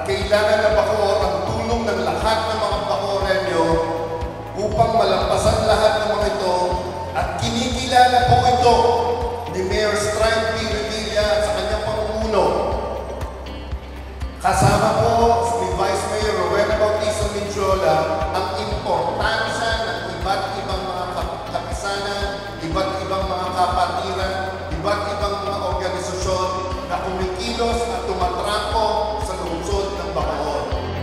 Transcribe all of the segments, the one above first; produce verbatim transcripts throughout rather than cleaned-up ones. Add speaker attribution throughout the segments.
Speaker 1: kailangan na Bacoor ang tulong ng lahat ng mga Bacorenyo upang malampasan lahat ng mga ito at kinikilala po ito ni Mayor Strike P. Revilla at sa kanyang pamumuno. Kasama po ni Vice Mayor Rowena Bautista Minjola ang importansya ng iba't ibang mga kapisanan, iba't ibang mga kapatiran, iba't ibang mga organisasyon na kumikilos at tumatrapo sa lungsod ng Bacoor.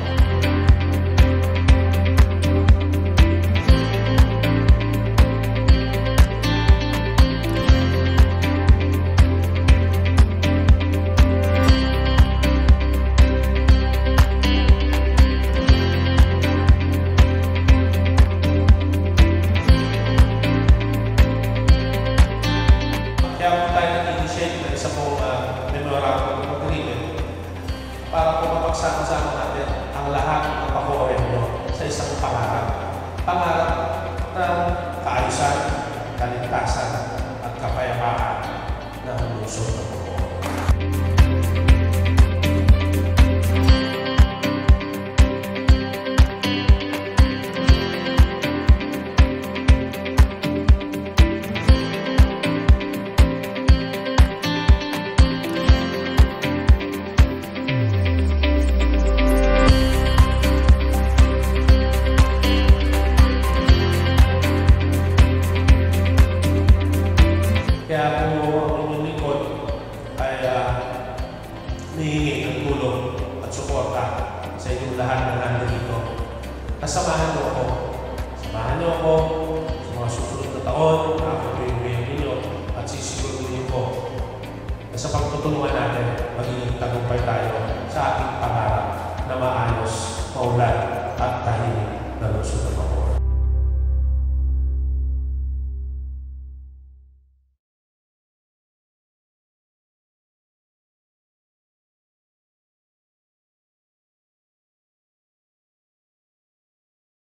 Speaker 2: Para po mapagsama-sama natin ang lahat ng Bacorenyo sa isang pangarap. Pangarap ng kaayusan, kaligtasan at kapayapaan ng lungsod ng Bacoor. Kaya po ang inyong likod ay uh, nihingi ng tulong at suporta sa inyong lahat na nandito. Nasamahan niyo ako. Samahan niyo ako sa mga susunod na taon.